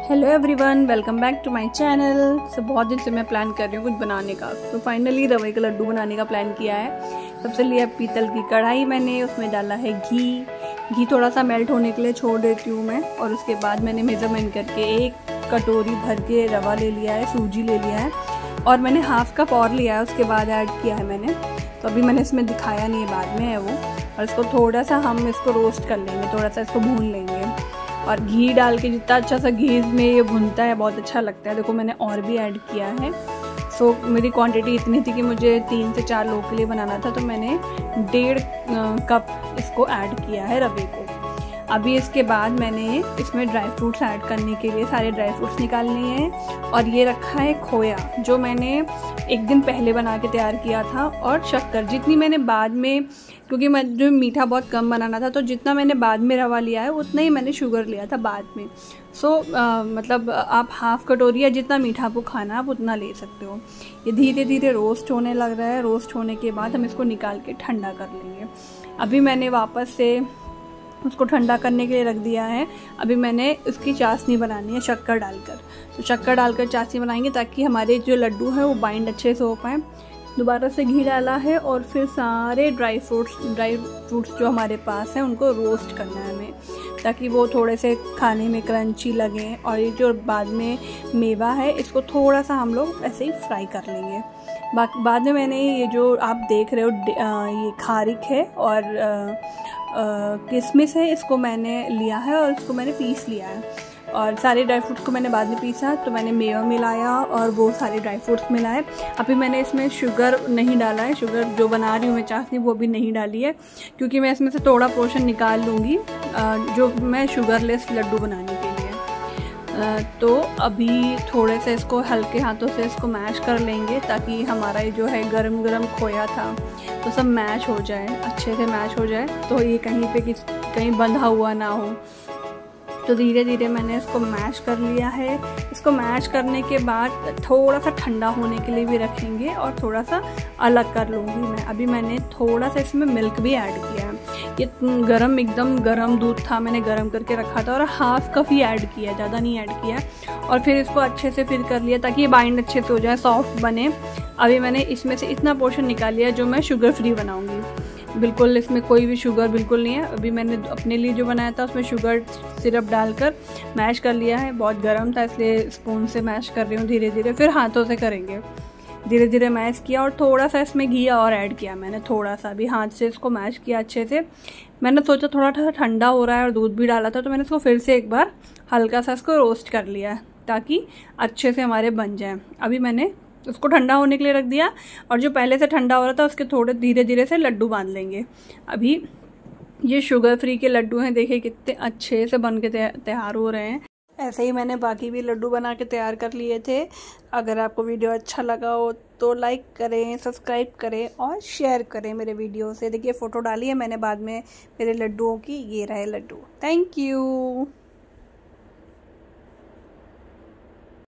Hello everyone, welcome back to my channel. बहुत दिन से मैं प्लान कर रही हूँ कुछ बनाने का, तो फाइनली रवे का लड्डू बनाने का प्लान किया है। सबसे लिया पीतल की कढ़ाई मैंने, उसमें डाला है घी थोड़ा सा मेल्ट होने के लिए छोड़ देती हूँ मैं। और उसके बाद मैंने मेज़रमेंट करके 1 कटोरी भर के रवा ले लिया है, सूजी ले लिया है और मैंने हाफ कप और लिया है, उसके बाद ऐड किया है मैंने। तो अभी मैंने इसमें दिखाया नहीं है, बाद में है वो। और इसको थोड़ा सा हम इसको रोस्ट कर लेंगे, थोड़ा सा इसको भून लेंगे। और घी डाल के जितना अच्छा सा घी में ये भुनता है बहुत अच्छा लगता है। देखो मैंने और भी ऐड किया है। सो मेरी क्वांटिटी इतनी थी कि मुझे 3 से 4 लोग के लिए बनाना था, तो मैंने 1.5 कप इसको ऐड किया है रवे को। अभी इसके बाद मैंने इसमें ड्राई फ्रूट्स ऐड करने के लिए सारे ड्राई फ्रूट्स निकालने हैं। और ये रखा है खोया, जो मैंने 1 दिन पहले बना के तैयार किया था। और शक्कर जितनी मैंने बाद में, क्योंकि मैं जो मीठा बहुत कम बनाना था, तो जितना मैंने बाद में रवा लिया है उतना ही मैंने शुगर लिया था बाद में। मतलब आप हाफ कटोरी या जितना मीठा आपको खाना आप उतना ले सकते हो। ये धीरे धीरे रोस्ट होने लग रहा है। रोस्ट होने के बाद हम इसको निकाल के ठंडा कर लेंगे। अभी मैंने वापस से उसको ठंडा करने के लिए रख दिया है। अभी मैंने उसकी चाशनी बनानी है शक्कर डालकर। तो शक्कर डालकर चाशनी बनाएंगे ताकि हमारे जो लड्डू हैं वो बाइंड अच्छे से हो पाएँ। दोबारा से घी डाला है और फिर सारे ड्राई फ्रूट्स जो हमारे पास हैं उनको रोस्ट करना है हमें, ताकि वो थोड़े से खाने में क्रंची लगें। और ये जो बाद में मेवा है इसको थोड़ा सा हम लोग ऐसे ही फ्राई कर लेंगे। बाद में मैंने ये जो आप देख रहे हो ये खारिक है और किशमिश है, इसको मैंने लिया है और इसको मैंने पीस लिया है। और सारे ड्राई फ्रूट्स को मैंने बाद में पीसा, तो मैंने मेवा मिलाया और वो सारे ड्राई फ्रूट्स मिलाए। अभी मैंने इसमें शुगर नहीं डाला है, शुगर जो बना रही हूँ मैं चाशनी वो भी नहीं डाली है, क्योंकि मैं इसमें से थोड़ा पोर्शन निकाल लूँगी जो मैं शुगरलेस लड्डू बनाने के लिए। तो अभी थोड़े से इसको हल्के हाथों से इसको मैश कर लेंगे, ताकि हमारा ये जो है गरम गरम खोया था तो सब मैश हो जाए, अच्छे से मैश हो जाए, तो ये कहीं पे कहीं बंधा हुआ ना हो। तो धीरे धीरे मैंने इसको मैश कर लिया है। इसको मैश करने के बाद थोड़ा सा ठंडा होने के लिए भी रखेंगे और थोड़ा सा अलग कर लूँगी मैं। अभी मैंने थोड़ा सा इसमें मिल्क भी ऐड किया है। ये एकदम गरम दूध था, मैंने गरम करके रखा था और हाफ कप ही ऐड किया, ज़्यादा नहीं ऐड किया। और फिर इसको अच्छे से फिर कर लिया ताकि ये बाइंड अच्छे से हो जाए, सॉफ्ट बने। अभी मैंने इसमें से इतना पोर्शन निकाल लिया जो मैं शुगर फ्री बनाऊँगी। बिल्कुल इसमें कोई भी शुगर बिल्कुल नहीं है। अभी मैंने अपने लिए जो बनाया था उसमें शुगर सिरप डालकर मैश कर लिया है। बहुत गर्म था इसलिए स्पून से मैश कर रही हूँ धीरे धीरे, फिर हाथों से करेंगे। धीरे धीरे मैश किया और थोड़ा सा इसमें घी और ऐड किया मैंने, थोड़ा सा भी हाथ से इसको मैश किया अच्छे से। मैंने सोचा थोड़ा ठंडा हो रहा है और दूध भी डाला था, तो मैंने इसको फिर से एक बार हल्का सा इसको रोस्ट कर लिया है ताकि अच्छे से हमारे बन जाए। अभी मैंने उसको ठंडा होने के लिए रख दिया और जो पहले से ठंडा हो रहा था उसके थोड़े धीरे धीरे से लड्डू बांध लेंगे। अभी ये शुगर फ्री के लड्डू हैं, देखिए कितने अच्छे से बन के तैयार हो रहे हैं। ऐसे ही मैंने बाकी भी लड्डू बना के तैयार कर लिए थे। अगर आपको वीडियो अच्छा लगा हो तो लाइक करें, सब्सक्राइब करें और शेयर करें मेरे वीडियो से। देखिए फ़ोटो डाली है मैंने बाद में मेरे लड्डुओं की, ये रहे लड्डू। Thank you.